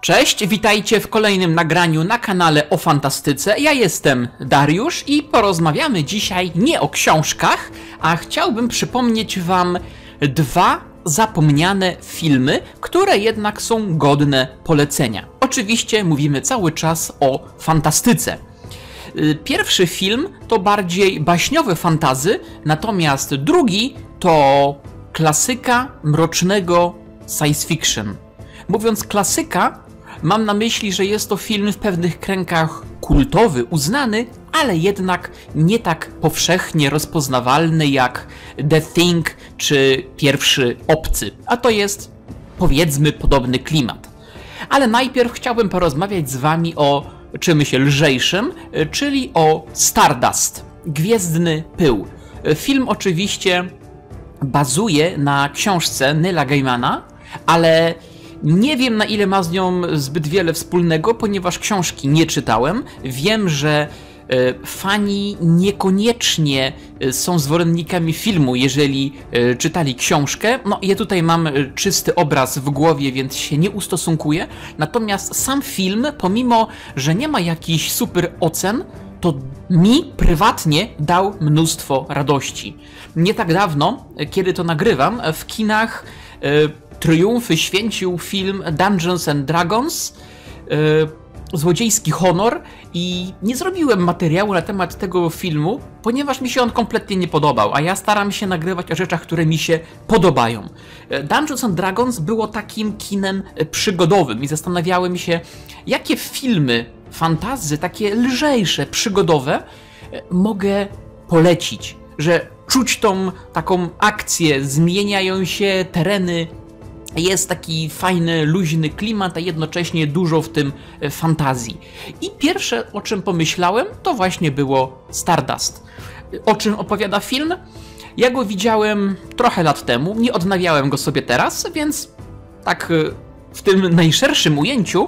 Cześć, witajcie w kolejnym nagraniu na kanale o fantastyce. Ja jestem Dariusz i porozmawiamy dzisiaj nie o książkach, a chciałbym przypomnieć wam dwa zapomniane filmy, które jednak są godne polecenia. Oczywiście mówimy cały czas o fantastyce. Pierwszy film to bardziej baśniowe fantasy, natomiast drugi to klasyka mrocznego science fiction. Mówiąc klasyka, mam na myśli, że jest to film w pewnych kręgach kultowy, uznany, ale jednak nie tak powszechnie rozpoznawalny jak The Thing czy Pierwszy Obcy. A to jest, powiedzmy, podobny klimat. Ale najpierw chciałbym porozmawiać z wami o czymś lżejszym, czyli o Stardust, Gwiezdny Pył. Film oczywiście bazuje na książce Neila Gaimana, ale nie wiem, na ile ma z nią zbyt wiele wspólnego, ponieważ książki nie czytałem. Wiem, że fani niekoniecznie są zwolennikami filmu, jeżeli czytali książkę. No, ja tutaj mam czysty obraz w głowie, więc się nie ustosunkuję. Natomiast sam film, pomimo że nie ma jakichś super ocen, to mi prywatnie dał mnóstwo radości. Nie tak dawno, kiedy to nagrywam, w kinach triumfy święcił film Dungeons and Dragons, Złodziejski Honor, i nie zrobiłem materiału na temat tego filmu, ponieważ mi się on kompletnie nie podobał, a ja staram się nagrywać o rzeczach, które mi się podobają. Dungeons and Dragons było takim kinem przygodowym i zastanawiałem się, jakie filmy fantasy, takie lżejsze, przygodowe, mogę polecić, że czuć tą taką akcję, zmieniają się tereny, jest taki fajny, luźny klimat, a jednocześnie dużo w tym fantazji. I pierwsze, o czym pomyślałem, to właśnie było Stardust. O czym opowiada film? Ja go widziałem trochę lat temu, nie odnawiałem go sobie teraz, więc tak w tym najszerszym ujęciu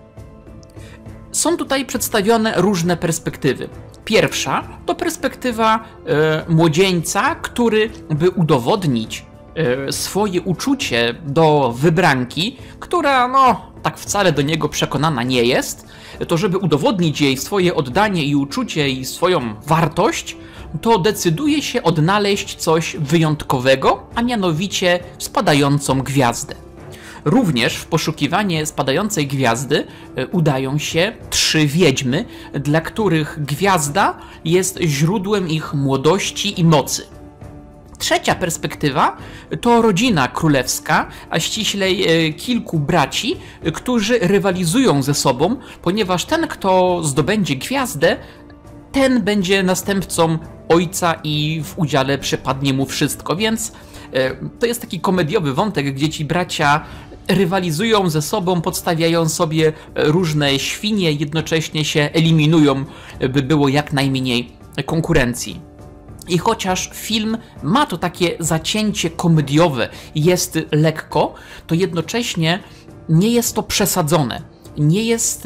są tutaj przedstawione różne perspektywy. Pierwsza to perspektywa młodzieńca, który, by udowodnić swoje uczucie do wybranki, która no tak wcale do niego przekonana nie jest, to żeby udowodnić jej swoje oddanie i uczucie i swoją wartość, to decyduje się odnaleźć coś wyjątkowego, a mianowicie spadającą gwiazdę. Również w poszukiwanie spadającej gwiazdy udają się 3 wiedźmy, dla których gwiazda jest źródłem ich młodości i mocy. Trzecia perspektywa to rodzina królewska, a ściślej kilku braci, którzy rywalizują ze sobą, ponieważ ten, kto zdobędzie gwiazdę, ten będzie następcą ojca i w udziale przypadnie mu wszystko, więc to jest taki komediowy wątek, gdzie ci bracia rywalizują ze sobą, podstawiają sobie różne świnie, jednocześnie się eliminują, by było jak najmniej konkurencji. I chociaż film ma to takie zacięcie komediowe, jest lekko, to jednocześnie nie jest to przesadzone. Nie jest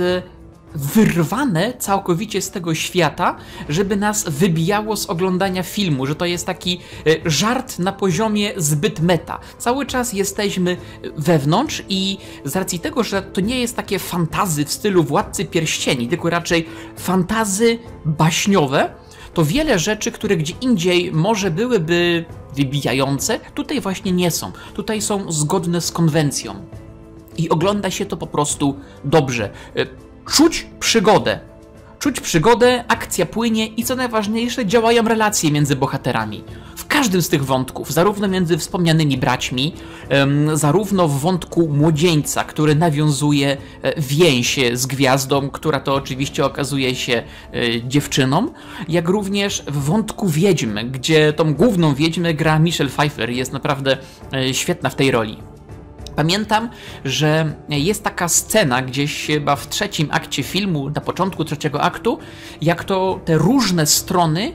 wyrwane całkowicie z tego świata, żeby nas wybijało z oglądania filmu, że to jest taki żart na poziomie zbyt meta. Cały czas jesteśmy wewnątrz i z racji tego, że to nie jest takie fantazy w stylu Władcy Pierścieni, tylko raczej fantazy baśniowe, to wiele rzeczy, które gdzie indziej może byłyby wybijające, tutaj właśnie nie są. Tutaj są zgodne z konwencją. I ogląda się to po prostu dobrze. Czuć przygodę. Czuć przygodę, akcja płynie i co najważniejsze, działają relacje między bohaterami. W każdym z tych wątków, zarówno między wspomnianymi braćmi, zarówno w wątku młodzieńca, który nawiązuje więź z gwiazdą, która to oczywiście okazuje się dziewczyną, jak również w wątku wiedźmy, gdzie tą główną wiedźmę gra Michelle Pfeiffer, jest naprawdę świetna w tej roli. Pamiętam, że jest taka scena gdzieś chyba w 3. akcie filmu, na początku 3. aktu, jak to te różne strony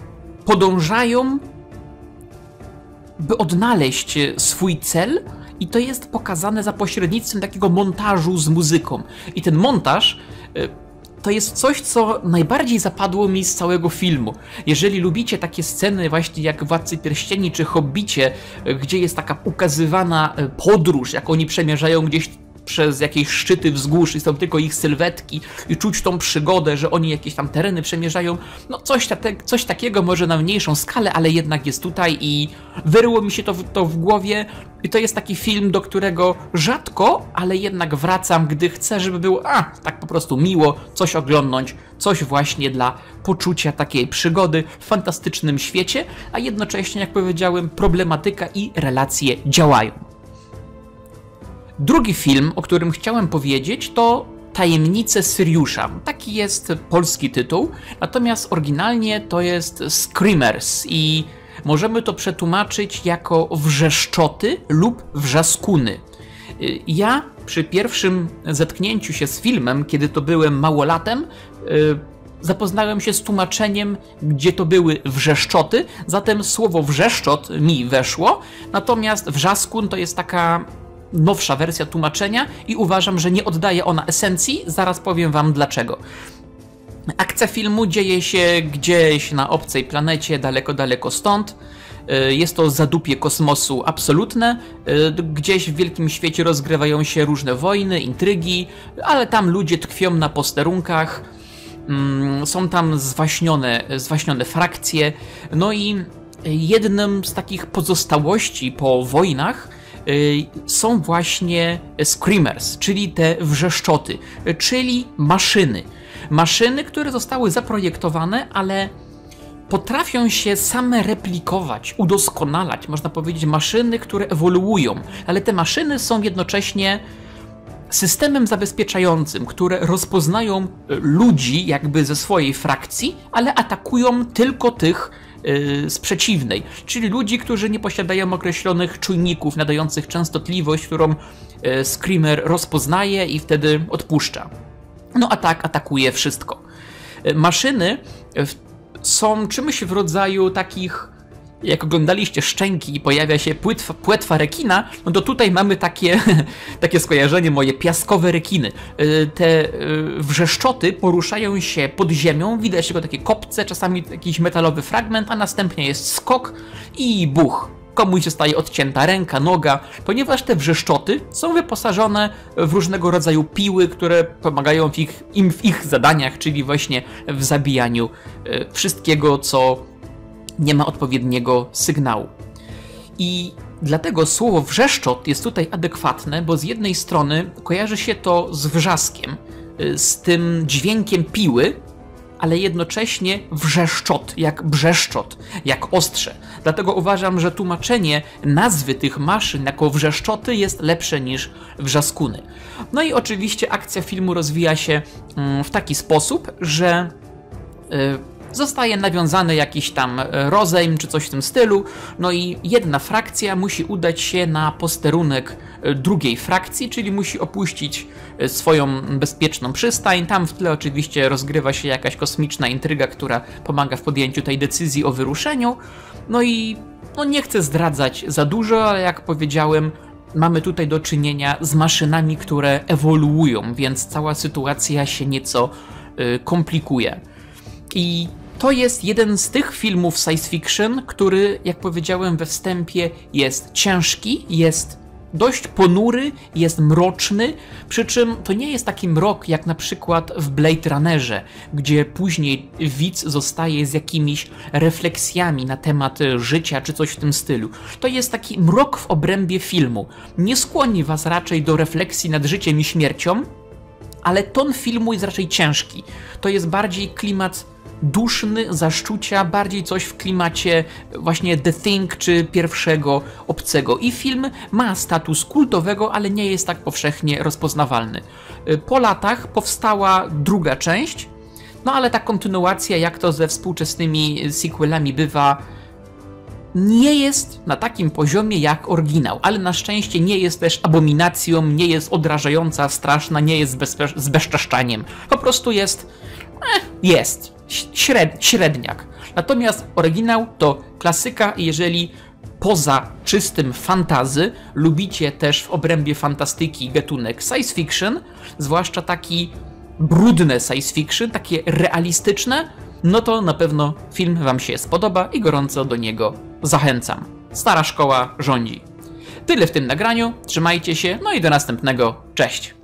podążają, by odnaleźć swój cel, i to jest pokazane za pośrednictwem takiego montażu z muzyką. I ten montaż to jest coś, co najbardziej zapadło mi z całego filmu. Jeżeli lubicie takie sceny właśnie jak Władcy Pierścieni czy Hobbicie, gdzie jest taka ukazywana podróż, jak oni przemierzają gdzieś przez jakieś szczyty wzgórz i są tylko ich sylwetki i czuć tą przygodę, że oni jakieś tam tereny przemierzają. No coś takiego może na mniejszą skalę, ale jednak jest tutaj i wyryło mi się to w głowie i to jest taki film, do którego rzadko, ale jednak wracam, gdy chcę, żeby było tak po prostu miło coś oglądnąć, coś właśnie dla poczucia takiej przygody w fantastycznym świecie, a jednocześnie, jak powiedziałem, problematyka i relacje działają. Drugi film, o którym chciałem powiedzieć, to Tajemnice Syriusza. Taki jest polski tytuł, natomiast oryginalnie to jest Screamers i możemy to przetłumaczyć jako wrzeszczoty lub wrzaskuny. Ja przy pierwszym zetknięciu się z filmem, kiedy to byłem małolatem, zapoznałem się z tłumaczeniem, gdzie to były wrzeszczoty, zatem słowo wrzeszczot mi weszło, natomiast wrzaskun to jest taka nowsza wersja tłumaczenia i uważam, że nie oddaje ona esencji, zaraz powiem wam dlaczego. Akcja filmu dzieje się gdzieś na obcej planecie, daleko stąd. Jest to zadupie kosmosu absolutne. Gdzieś w wielkim świecie rozgrywają się różne wojny, intrygi, ale tam ludzie tkwią na posterunkach. Są tam zwaśnione frakcje. No i jednym z takich pozostałości po wojnach są właśnie Screamers, czyli te wrzeszczoty, czyli maszyny. Maszyny, które zostały zaprojektowane, ale potrafią się same replikować, udoskonalać, można powiedzieć, maszyny, które ewoluują, ale te maszyny są jednocześnie systemem zabezpieczającym, które rozpoznają ludzi jakby ze swojej frakcji, ale atakują tylko tych z przeciwnej, czyli ludzi, którzy nie posiadają określonych czujników nadających częstotliwość, którą Screamer rozpoznaje i wtedy odpuszcza. No a tak atakuje wszystko. Maszyny są czymś w rodzaju takich, jak oglądaliście Szczęki i pojawia się płetwa rekina, no to tutaj mamy takie skojarzenie moje, piaskowe rekiny. Te wrzeszczoty poruszają się pod ziemią, widać tylko takie kopce, czasami jakiś metalowy fragment, a następnie jest skok i buch. Komuś zostaje odcięta ręka, noga, ponieważ te wrzeszczoty są wyposażone w różnego rodzaju piły, które pomagają im w ich zadaniach, czyli właśnie w zabijaniu wszystkiego, co nie ma odpowiedniego sygnału. I dlatego słowo wrzeszczot jest tutaj adekwatne, bo z jednej strony kojarzy się to z wrzaskiem, z tym dźwiękiem piły, ale jednocześnie wrzeszczot, jak brzeszczot, jak ostrze. Dlatego uważam, że tłumaczenie nazwy tych maszyn jako wrzeszczoty jest lepsze niż wrzaskuny. No i oczywiście akcja filmu rozwija się w taki sposób, że zostaje nawiązany jakiś tam rozejm czy coś w tym stylu, no i jedna frakcja musi udać się na posterunek drugiej frakcji, czyli musi opuścić swoją bezpieczną przystań. Tam w tle oczywiście rozgrywa się jakaś kosmiczna intryga, która pomaga w podjęciu tej decyzji o wyruszeniu. No i nie chcę zdradzać za dużo, ale jak powiedziałem, mamy tutaj do czynienia z maszynami, które ewoluują, więc cała sytuacja się nieco komplikuje. I to jest jeden z tych filmów science fiction, który, jak powiedziałem we wstępie, jest ciężki, jest dość ponury, jest mroczny, przy czym to nie jest taki mrok jak na przykład w Blade Runnerze, gdzie później widz zostaje z jakimiś refleksjami na temat życia czy coś w tym stylu. To jest taki mrok w obrębie filmu. Nie skłoni was raczej do refleksji nad życiem i śmiercią, ale ton filmu jest raczej ciężki. To jest bardziej klimat duszny, zaszczucia, bardziej coś w klimacie właśnie The Thing czy Pierwszego Obcego. I film ma status kultowego, ale nie jest tak powszechnie rozpoznawalny. Po latach powstała druga część, no ale ta kontynuacja, jak to ze współczesnymi sequelami bywa, nie jest na takim poziomie jak oryginał, ale na szczęście nie jest też abominacją, nie jest odrażająca, straszna, nie jest zbezczeszczaniem. Po prostu jest średniak. Natomiast oryginał to klasyka i jeżeli poza czystym fantasy lubicie też w obrębie fantastyki gatunek science fiction, zwłaszcza taki brudne science fiction, takie realistyczne, no to na pewno film wam się spodoba i gorąco do niego zachęcam. Stara szkoła rządzi. Tyle w tym nagraniu, trzymajcie się, no i do następnego, cześć!